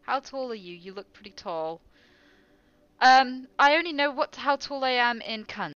How tall are you? You look pretty tall. I only know how tall I am in cunt.